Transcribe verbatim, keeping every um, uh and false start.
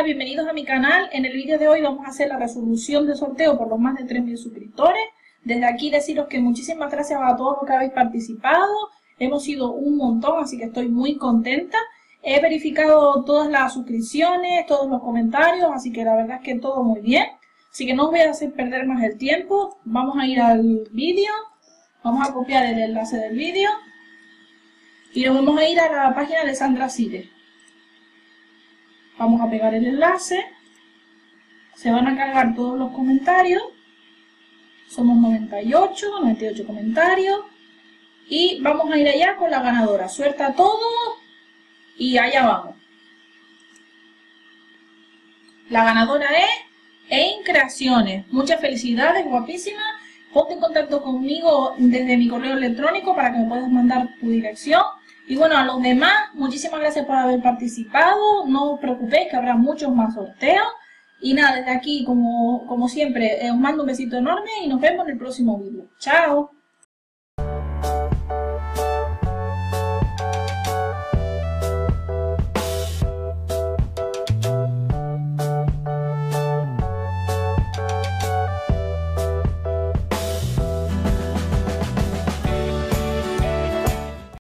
bienvenidos a mi canal. En el vídeo de hoy vamos a hacer la resolución de sorteo por los más de tres mil suscriptores. Desde aquí deciros que muchísimas gracias a todos los que habéis participado. Hemos sido un montón, así que estoy muy contenta. He verificado todas las suscripciones, todos los comentarios, así que la verdad es que todo muy bien. Así que no os voy a hacer perder más el tiempo. Vamos a ir al vídeo. Vamos a copiar el enlace del vídeo. Y nos vamos a ir a la página de Sandra Side. Vamos a pegar el enlace. Se van a cargar todos los comentarios. Somos noventa y ocho, noventa y ocho comentarios. Y vamos a ir allá con la ganadora. Suelta a todos y allá vamos. La ganadora es Ein Creaciones. Muchas felicidades, guapísima. Ponte en contacto conmigo desde mi correo electrónico para que me puedas mandar tu dirección. Y bueno, a los demás, muchísimas gracias por haber participado. No os preocupéis que habrá muchos más sorteos. Y nada, desde aquí, como, como siempre, os mando un besito enorme y nos vemos en el próximo vídeo. ¡Chao!